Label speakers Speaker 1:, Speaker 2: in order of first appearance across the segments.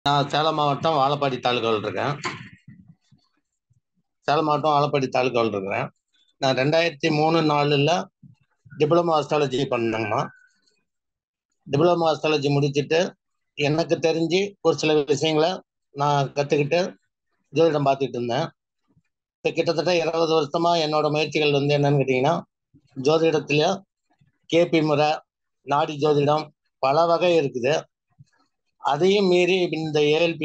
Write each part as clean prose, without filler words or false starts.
Speaker 1: நான் சேலம் மாவட்டம் வாழப்பாடி தாலுகாவில் இருக்கேன். சேலம் மாவட்டம் வாழப்பாடி தாலுகாவில் இருக்கிறேன். நான் 2003-4 டிப்ளமோ அஸ்ட்ராலஜி பண்ணேங்கம்மா. டிப்ளமோ அஸ்ட்ராலஜி முடிச்சுட்டு எனக்கு தெரிஞ்சு ஒரு சில விஷயங்களை நான் கற்றுக்கிட்டு ஜோதிடம் பார்த்துட்டு இருந்தேன். இப்போ கிட்டத்தட்ட 20 வருஷமா என்னோட முயற்சிகள் என்னன்னு கேட்டிங்கன்னா, ஜோதிடத்துல கேபி முறை, நாடி ஜோதிடம் பல வகை இருக்குது. அதையும் மீறி இந்த ஏஎல்பி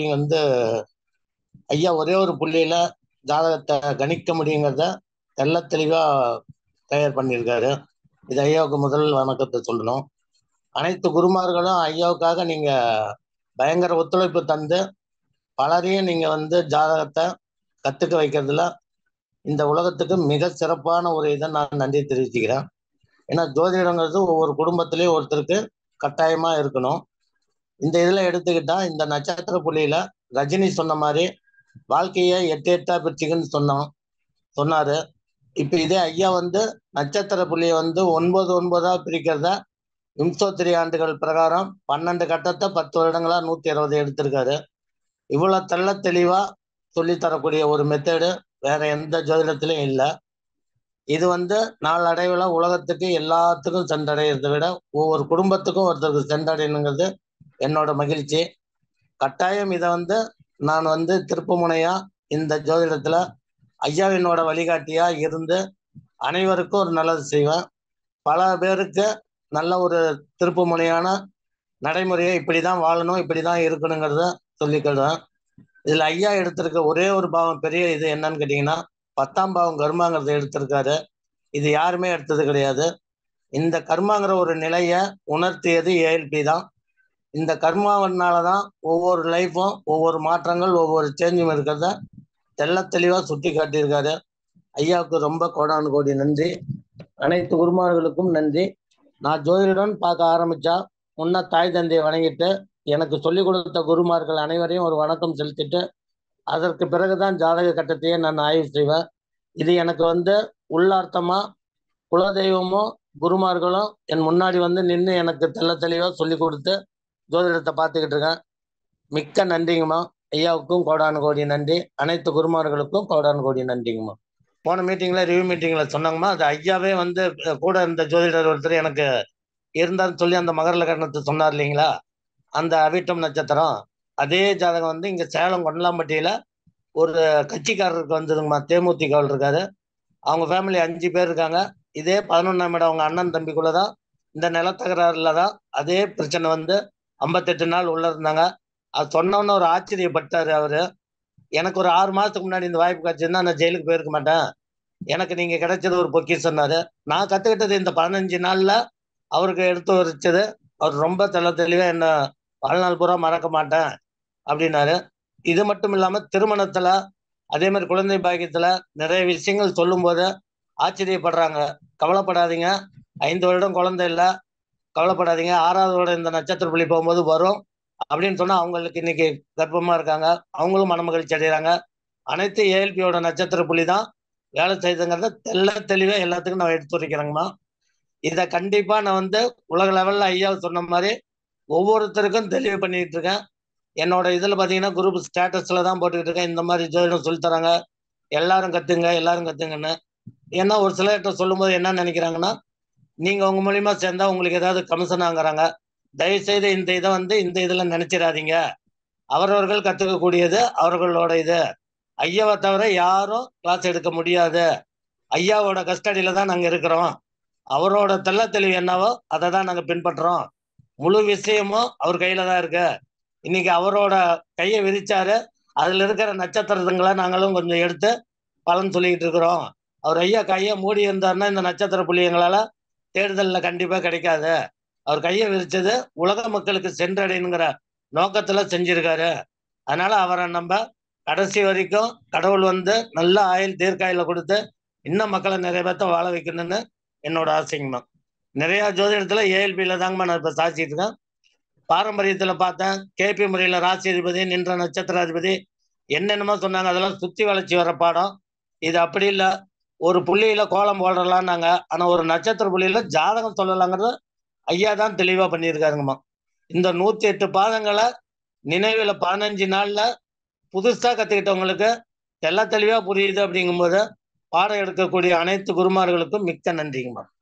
Speaker 1: ஐயா ஒரே ஒரு புள்ளியில ஜாதகத்தை கணிக்க முடியுங்கிறத தெள்ள தெளிவா தயார் பண்ணியிருக்காரு. இது ஐயாவுக்கு முதல் வணக்கத்தை சொல்லணும். அனைத்து குருமார்களும் ஐயாவுக்காக நீங்க பயங்கர ஒத்துழைப்பு தந்து பலரையும் நீங்க ஜாதகத்தை கத்துக்க வைக்கிறதுல இந்த உலகத்துக்கு மிக சிறப்பான ஒரு இதை நான் நன்றி தெரிவிச்சுக்கிறேன். ஏன்னா ஜோதிடங்கிறது ஒவ்வொரு குடும்பத்திலையும் ஒருத்தருக்கு கட்டாயமா இருக்கணும். இந்த இதுல எடுத்துக்கிட்டா இந்த நட்சத்திர புள்ளியில ரஜினி சொன்ன மாதிரி வாழ்க்கையை 8 பிரிச்சுக்குன்னு சொன்னாரு. இப்ப இதே ஐயா நட்சத்திர புள்ளியை 9 பிரிக்கிறத விம்சோத்திரி ஆண்டுகள் பிரகாரம் 12 கட்டத்தை 10 வருடங்களா 120 எடுத்திருக்காரு. இவ்வளவு தெள்ள தெளிவா சொல்லித்தரக்கூடிய ஒரு மெத்தேடு வேற எந்த ஜோதிடத்திலும் இல்லை. இது நாளடைவில் உலகத்துக்கு எல்லாத்துக்கும் சென்றடைகிறதை விட ஒவ்வொரு குடும்பத்துக்கும் ஒருத்தருக்கு சென்றடையணுங்கிறது என்னோட மகிழ்ச்சி. கட்டாயம் இதை நான் திருப்புமுனையா இந்த ஜோதிடத்துல ஐயாவினோட வழிகாட்டியா இருந்து அனைவருக்கும் ஒரு நல்லது செய்வேன். பல பேருக்கு நல்ல ஒரு திருப்புமுனையான நடைமுறையை இப்படிதான் வாழணும், இப்படிதான் இருக்கணுங்கிறத சொல்லிக்கிடுவேன். இதுல ஐயா எடுத்திருக்க ஒரே ஒரு பாவம் பெரிய இது என்னன்னு கேட்டீங்கன்னா, 10ஆம் பாவம் கர்மாங்கிறத எடுத்திருக்காரு. இது யாருமே எடுத்தது கிடையாது. இந்த கர்மாங்கிற ஒரு நிலைய உணர்த்தியது ஏஎல்பி தான். இந்த கர்மாவனாலதான் ஒவ்வொரு லைஃப்பும் ஒவ்வொரு மாற்றங்கள் ஒவ்வொரு சேஞ்சும் இருக்கிறத தெள்ள தெளிவா சுட்டி காட்டியிருக்காரு. ஐயாவுக்கு ரொம்ப கோடானு கோடி நன்றி. அனைத்து குருமார்களுக்கும் நன்றி. நான் ஜோதிடன் பார்க்க ஆரம்பிச்சா முன்ன தாய் தந்தையை வணங்கிட்டு எனக்கு சொல்லிக் கொடுத்த குருமார்கள் அனைவரையும் ஒரு வணக்கம் செலுத்திட்டு அதற்கு பிறகுதான் ஜாதக கட்டத்தையே நான் ஆய்வு செய்வேன். இது எனக்கு உள்ளார்த்தமா குலதெய்வமும் குருமார்களும் என் முன்னாடி நின்று எனக்கு தெள்ள தெளிவா சொல்லி கொடுத்து ஜோதிடத்தை பார்த்துக்கிட்டு இருக்கேன். மிக்க நன்றிங்கம்மா. ஐயாவுக்கும் கோடானு கோடி நன்றி. அனைத்து குருமார்களுக்கும் கோடானு கோடி நன்றிங்கம்மா. போன மீட்டிங்ல ரிவ்யூ மீட்டிங்ல சொன்னாங்கம்மா, அது ஐயாவே கூட இந்த ஜோதிடர் ஒருத்தர் எனக்கு இருந்தான்னு சொல்லி அந்த மகர லக்னத்தை சொன்னார் இல்லைங்களா, அந்த அவிட்டம் நட்சத்திரம் அதே ஜாதகம் இங்க சேலம் கொண்டலாம்பட்டியில ஒரு கட்சிக்காரருக்கு வந்ததுங்கம்மா. தேமுதிகவில் இருக்காரு. அவங்க ஃபேமிலி 5 பேர் இருக்காங்க. இதே 11ஆம் இடம் அவங்க அண்ணன் தம்பிக்குள்ளதான் இந்த நிலத்தகராறுல தான் அதே பிரச்சனை 58 நாள் உள்ள இருந்தாங்க. அது சொன்னோன்னு ஒரு ஆச்சரியப்பட்டாரு அவரு. எனக்கு ஒரு 6 மாசத்துக்கு முன்னாடி இந்த வாய்ப்பு கிடைச்சிருந்தா நான் ஜெயிலுக்கு போயிருக்க மாட்டேன், எனக்கு நீங்க கிடைச்சது ஒரு பொக்கிஷம் சொன்னாரு. நான் கத்துக்கிட்டது இந்த 15 நாள்ல அவருக்கு எடுத்து வச்சது அவர் ரொம்ப தெளிவா என்ன வாழ்நாள் பூரா மறக்க மாட்டேன் அப்படின்னாரு. இது மட்டும் இல்லாம திருமணத்துல அதே மாதிரி குழந்தை பாக்கியத்துல நிறைய விஷயங்கள் சொல்லும் போது ஆச்சரியப்படுறாங்க. கவலைப்படாதீங்க, 5 வருடம் குழந்தை இல்லை, கவலைப்படாதீங்க, 6வது வருடம் இந்த நட்சத்திர புள்ளி போகும்போது வரும் அப்படின்னு சொன்னா அவங்களுக்கு இன்னைக்கு கர்ப்பமா இருக்காங்க, அவங்களும் மனமகிழ்ச்சி அடைகிறாங்க. அனைத்து ஏஎல்பியோட நட்சத்திர புள்ளி தான் வேலை செய்யுதுங்கிறத தெள்ள தெளிவா எல்லாத்துக்கும் நான் எடுத்துரைக்கிறேங்கம்மா. இதை கண்டிப்பா நான் உலக லெவல்ல ஐயா சொன்ன மாதிரி ஒவ்வொருத்தருக்கும் தெளிவு பண்ணிட்டு இருக்கேன். என்னோட இதுல பாத்தீங்கன்னா குரூப் ஸ்டேட்டஸ்ல தான் போட்டுக்கிட்டு இருக்கேன். இந்த மாதிரி ஜோதிடம் சொல்லி தராங்க, எல்லாரும் கத்துங்க எல்லாரும் கத்துங்கன்னு. ஏன்னா ஒரு சிலர்கிட்ட சொல்லும் போது என்ன நினைக்கிறாங்கன்னா, நீங்க உங்க மூலியமா சேர்ந்தா உங்களுக்கு ஏதாவது கமிஷன் ஆகுறாங்க. தயவு செய்து இந்த இதை இந்த இதுல நினைச்சிடாதீங்க. அவரவர்கள் கத்துக்கக்கூடியது அவர்களோட இது. ஐயாவை தவிர யாரும் கிளாஸ் எடுக்க முடியாது. ஐயாவோட கஸ்டடியில தான் நாங்க இருக்கிறோம். அவரோட தெள்ள தெளிவு என்னவோ அதை தான் நாங்க பின்பற்றுறோம். முழு விஷயமும் அவர் கையில தான் இருக்கு. இன்னைக்கு அவரோட கையை விரிச்சாரு, அதுல இருக்கிற நட்சத்திரங்களை நாங்களும் கொஞ்சம் எடுத்து பலன் சொல்லிக்கிட்டு இருக்கிறோம். அவர் ஐயா கையை மூடி இருந்தாருன்னா இந்த நட்சத்திர புள்ளியங்களால தேடுதல்ல கண்டிப்பா கிடைக்காது. அவர் கையை விரிச்சது உலக மக்களுக்கு சென்றடையணுங்கிற நோக்கத்துல செஞ்சிருக்காரு. அதனால அவரை நம்ம கடைசி வரைக்கும் கடவுள் நல்ல ஆயுள் தீர்க்காயில கொடுத்து இன்னும் மக்களை நிறைய பேர்த்த வாழ வைக்கணும்னு என்னோட ஆசைங்கம்மா. நிறைய ஜோதிடத்துல ஏஎல்பியில தாங்கம்மா நான் இப்ப சாதிச்சிட்டு இருக்கேன். பாரம்பரியத்துல பார்த்தேன், கேபி முறையில ராசி அதிபதி நின்ற நட்சத்திராதிபதி என்னென்னமோ சொன்னாங்க, அதெல்லாம் சுத்தி வளைச்சி வர பாடம். இது அப்படி இல்லை. ஒரு புள்ளியில கோலம் போடலான்னாங்க, ஆனா ஒரு நட்சத்திர புள்ளியில ஜாதகம் சொல்லலாங்கிறது ஐயா தான் தெளிவா பண்ணியிருக்காருங்கம்மா. இந்த 108 பாதங்களை நினைவுல 15 நாள்ல புதுசா கத்துக்கிட்டவங்களுக்கு தெள்ள தெளிவா புரியுது அப்படிங்கும்போது பாடம் எடுக்கக்கூடிய அனைத்து குருமார்களுக்கும் மிக்க நன்றிங்கம்மா.